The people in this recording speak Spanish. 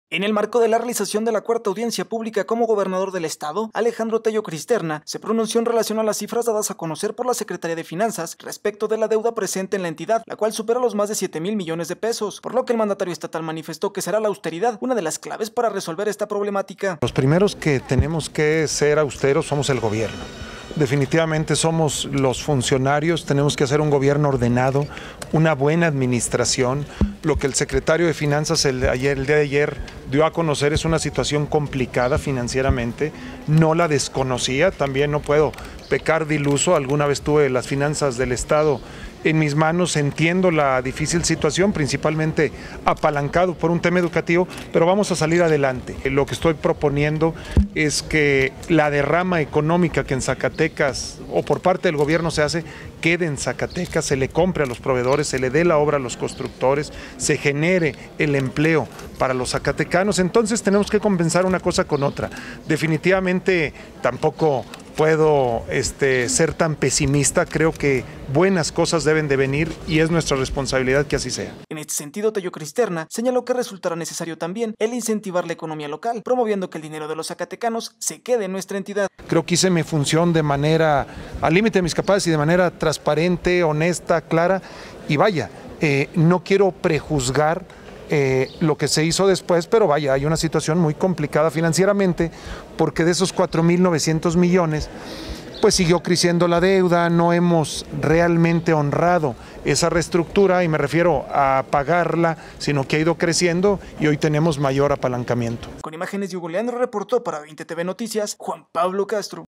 En el marco de la realización de la cuarta audiencia pública como gobernador del estado, Alejandro Tello Cristerna se pronunció en relación a las cifras dadas a conocer por la Secretaría de Finanzas respecto de la deuda presente en la entidad, la cual supera los más de 7,000 millones de pesos, por lo que el mandatario estatal manifestó que será la austeridad una de las claves para resolver esta problemática. Los primeros que tenemos que ser austeros somos el gobierno. Definitivamente somos los funcionarios, tenemos que hacer un gobierno ordenado, una buena administración. Lo que el secretario de Finanzas el día de ayer dio a conocer es una situación complicada financieramente, no la desconocía, también no puedo pecar de iluso, alguna vez tuve las finanzas del Estado en mis manos, entiendo la difícil situación, principalmente apalancado por un tema educativo, pero vamos a salir adelante. Lo que estoy proponiendo es que la derrama económica que en Zacatecas o por parte del gobierno se hace, quede en Zacatecas, se le compre a los proveedores, se le dé la obra a los constructores, se genere el empleo para los zacatecanos. Entonces tenemos que compensar una cosa con otra. Definitivamente tampoco puedo ser tan pesimista, creo que buenas cosas deben de venir y es nuestra responsabilidad que así sea. En este sentido, Tello Cristerna señaló que resultará necesario también el incentivar la economía local, promoviendo que el dinero de los zacatecanos se quede en nuestra entidad. Creo que hice mi función de manera al límite de mis capacidades y de manera transparente, honesta, clara y vaya, no quiero prejuzgar lo que se hizo después, pero vaya, hay una situación muy complicada financieramente porque de esos 4,900 millones pues siguió creciendo la deuda, no hemos realmente honrado esa reestructura y me refiero a pagarla, sino que ha ido creciendo y hoy tenemos mayor apalancamiento. Con imágenes de Hugo Leandro reportó para 20 TV Noticias, Juan Pablo Castro.